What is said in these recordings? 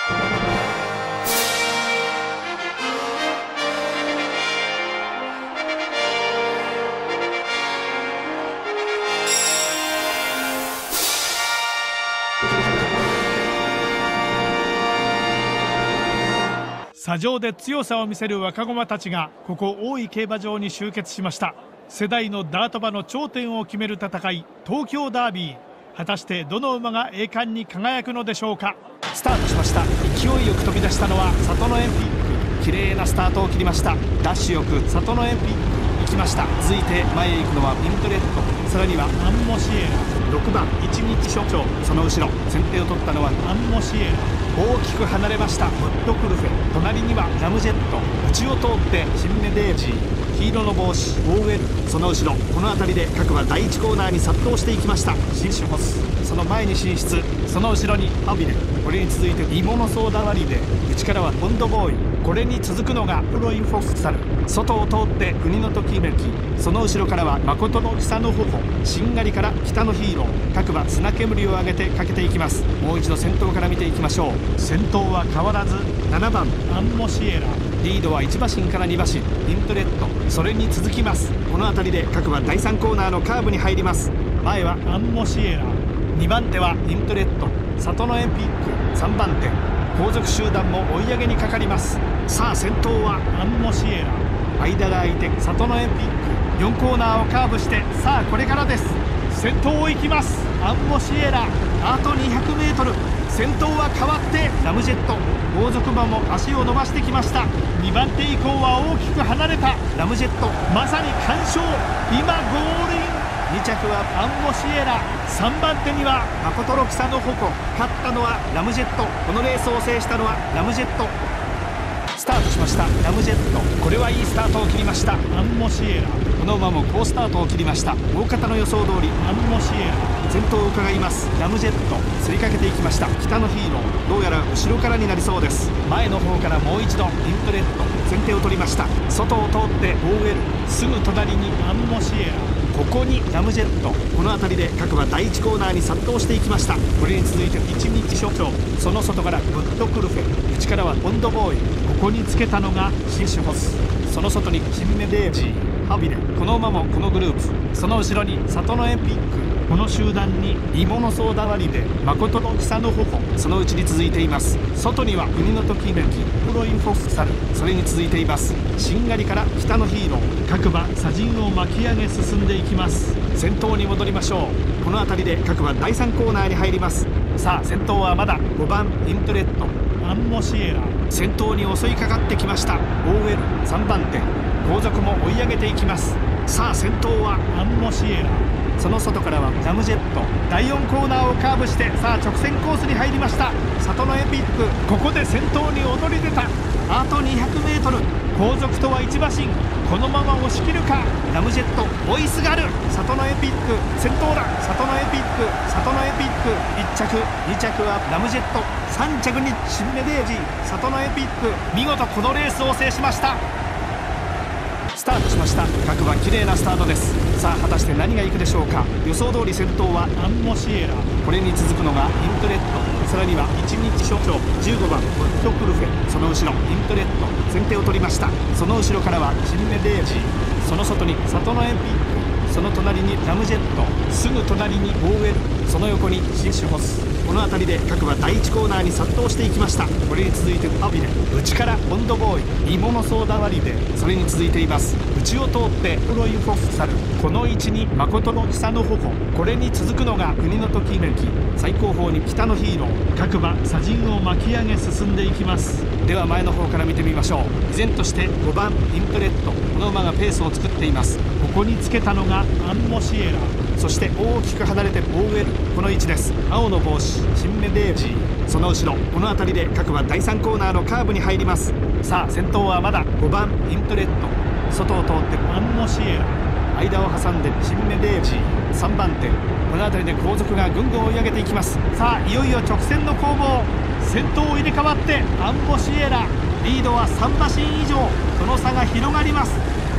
砂上で強さを見せる若駒たちがここ大井競馬場に集結しました。世代のダート馬の頂点を決める戦い、東京ダービー。果たしてどの馬が栄冠に輝くのでしょうか。スタートしました。勢いよく飛び出したのは里のエンピック。綺麗なスタートを切りました。ダッシュよく里のエンピック行きました。続いて前へ行くのはピントレッド、さらにはアンモシエラ、6番一日所長、その後ろ先手を取ったのはアンモシエラ。大きく離れました。ウッドクルフェ、隣にはラムジェット、内を通ってシンメデージー、黄色の帽子オーウェル、その後ろこの辺りで各馬第1コーナーに殺到していきました。シンシュホス、その前に進出、その後ろにアビレ、これに続いてイモノソーダ割りで、内からはボンドボーイ、これに続くのがプロインフォッサル、外を通って国のときめき、その後ろからは誠の草の頬、しんがりから北のヒーロー、各馬砂煙を上げてかけていきます。もう一度先頭から見ていきましょう。先頭は変わらず7番アンモシエラ、リードは1馬身から2馬身ピントレッド、それに続きます。この辺りで各馬第3コーナーのカーブに入ります。前はアンモシエラ、2番手はピントレッド、里のエンピック、3番手後続集団も追い上げにかかります。さあ先頭はアンモシエラ、間が空いて里のエンピック、4コーナーをカーブして、さあこれからです。先頭を行きますアンモシエラ、あと 200m、 先頭は変わってラムジェット、後続馬も足を伸ばしてきました。2番手以降は大きく離れたラムジェット、まさに完勝、今ゴールイン。2着はアンモシエラ、3番手には誠の草の矛、勝ったのはラムジェット、このレースを制したのはラムジェット。スタートしましたラムジェット、これはいいスタートを切りました。アンモシエラ、この馬も好スタートを切りました。大方の予想通りアンモシエラ、先頭を伺いますラムジェット、競りかけていきました。北のヒーロー、どうやら後ろからになりそうです。前の方からもう一度ピントレッド、先手を取りました。外を通ってオーウェル、すぐ隣にアンモシエラ、ここにラムジェット、この辺りで各馬第1コーナーに殺到していきました。これに続いて一日所長、その外からブッドクルフェ、内からはボンドボーイ、ここにつけたのがシンシュホス、その外にシンメデージー、ハビレ、この馬もこのグループ、その後ろに里のエンピック、この集団にイモノソーダ割りで誠の草の頬、そのうちに続いています。外には国のときめきプロインフォッサル、それに続いていますしんがりから北のヒーロー、各馬砂陣を巻き上げ進んでいきます。先頭に戻りましょう。この辺りで各馬第3コーナーに入ります。さあ先頭はまだ5番イントレット、アンモシエラ、先頭に襲いかかってきました。オーウェル3番手、後続も追い上げていきます。さあ先頭はアンモシエラ、その外からはラムジェット、第4コーナーをカーブして、さあ直線コースに入りました。里のエピック、ここで先頭に躍り出た。あと 200m、 後続とは1馬身、このまま押し切るか。ラムジェット追いすがる、里のエピック先頭だ、里のエピック、里のエピック、1着2着はラムジェット、3着にシンメデージー、里のエピック、見事このレースを制しました。スタートしました。各馬綺麗なスタートです。さあ果たして何がいくでしょうか。予想通り先頭はアンモシエラ、これに続くのがイントレット、さらには一日所長15番ウッドクルフェ、その後ろイントレット、先手を取りました。その後ろからはシンメデージー、その外に里のエンピック、その隣にラムジェット、すぐ隣にオーウェル、その横にシンシュホス、この辺りで各馬第1コーナーに殺到していきました。これに続いてアビレ、内からボンドボーイ、イモノソーダ割りで、それに続いています。内を通ってプロインフォッサル、この位置に誠の草の頬、これに続くのが国のときめき、最高峰に北のヒーロー、各馬砂陣を巻き上げ進んでいきます。では前の方から見てみましょう。依然として5番イントレット、この馬がペースを作っています。ここにつけたのがアンモシエラ、そして大きく離れてオーウェル、この位置です。青の帽子シンメデージー、その後ろこの辺りで各馬第3コーナーのカーブに入ります。さあ先頭はまだ5番イントレット、外を通ってアンモシエラ、間を挟んでシンメデージー3番手、この辺りで後続がぐんぐん追い上げていきます。さあいよいよ直線の攻防、先頭を入れ替わってアンモシエラ、リードは3馬身以上、その差が広がります。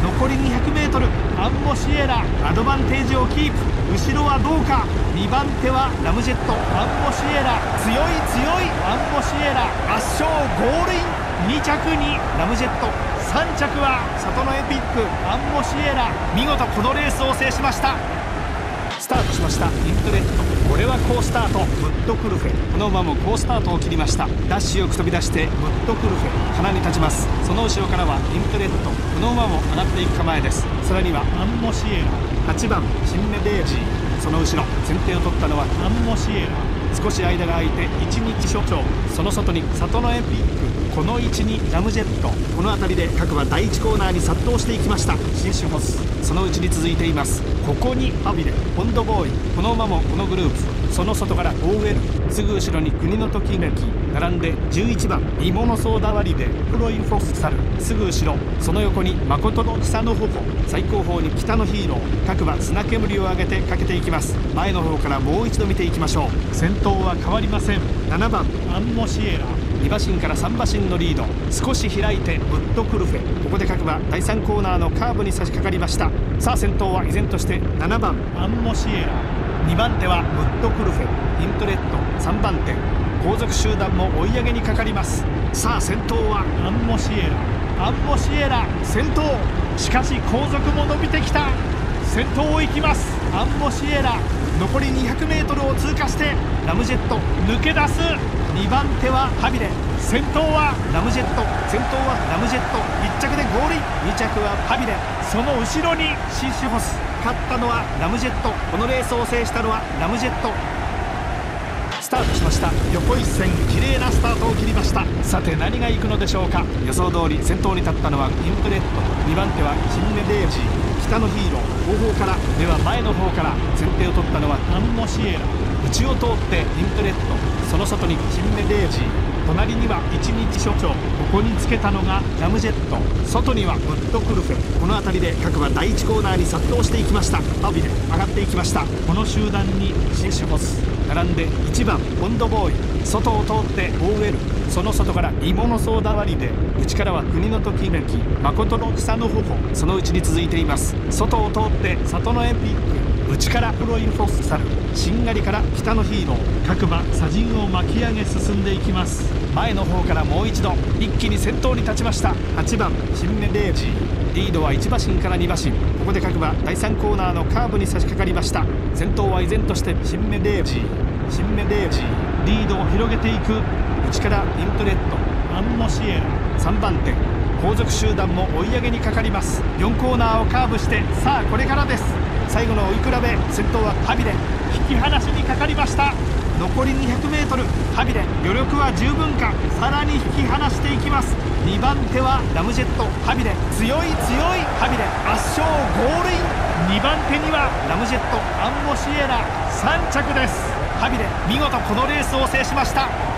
残り 200m、 アンモシエラアドバンテージをキープ。後ろはどうか。2番手はラムジェット。アンモシエラ強いアンモシエラ圧勝ゴールイン。2着にラムジェット、3着はサトノエピック。アンモシエラ見事このレースを制しました。スタートしました。イントレット、これは好スタート。ブッドクルフェ、この馬も好スタートを切りました。ダッシュよく飛び出してブッドクルフェ鼻に立ちます。その後ろからはイントレット、この馬も上がっていく構えです。さらにはアンモシエラ、8番シンメデージー、その後ろ先手を取ったのはアンモシエラ。少し間が空いて1日所長、その外にサトノエピック、この位置にラムジェット。この辺りで各馬第1コーナーに殺到していきました。シンシュホス、そのうちに続いています。ここにファビレ、ポンドボーイ、この馬もこのグループ。その外からオーエル、すぐ後ろに国のときめき、並んで11番イモノソーダ割りでプロインフォッサル、すぐ後ろその横に誠の草の頬、最後方に北のヒーロー。各馬砂煙を上げてかけていきます。前の方からもう一度見ていきましょう。先頭は変わりません。7番アンモシエラ、2馬身から3馬身のリード。少し開いてブッドクルフェ、ここで各馬第3コーナーのカーブに差し掛かりました。さあ先頭は依然として7番アンモシエラ、2番手はブッドクルフェ、イントレット3番手。後続集団も追い上げにかかります。さあ先頭はアンモシエラ、アンモシエラ先頭。しかし後続も伸びてきた。先頭を行きますアンモシエラ。残り 200m を通過してラムジェット抜け出す。2番手はハビレ、先頭はラムジェット、先頭はラムジェット。1着でゴールイン。2着はハビレ、その後ろにシンシュホス。勝ったのはラムジェット。このレースを制したのはラムジェット。スタートしました。横一線綺麗なスタートを切りました。さて何が行くのでしょうか。予想通り先頭に立ったのはイントレット、2番手はシンメデージー、北のヒーロー。後方からでは前の方から先手を取ったのはアンモシエラ。内を通ってイントレット、その外にシンメデージー、隣には一日所長。ここにつけたのがラムジェット、外にはブッドクルフェ。この辺りで各馬第1コーナーに殺到していきました。アビで上がっていきました。この集団にシンシュホス、並んで1番ポンドボーイ、外を通ってオーエル、その外からイモノソーダ割りで、内からは国のときめき、誠の草の頬、そのうちに続いています。外を通ってサトノエピック、内からプロインフォッサル、しんがりから北のヒーロー。各馬砂陣を巻き上げ進んでいきます。前の方からもう一度一気に先頭に立ちました。8番シンメデージー、リードは1馬身から2馬身。ここで各馬第3コーナーのカーブに差し掛かりました。先頭は依然としてシンメデージー、シンメデージーリードを広げていく。内からイントレット、アンモシエラ3番手。後続集団も追い上げにかかります。4コーナーをカーブして、さあこれからです。最後の追い比べ、先頭はハビレ、引き離しにかかりました。残り 200m、 ハビレ余力は十分か。さらに引き離していきます。2番手はラムジェット、ハビレ強いハビレ圧勝ゴールイン。2番手にはラムジェット、アンモシエラ3着です。ハビレ見事このレースを制しました。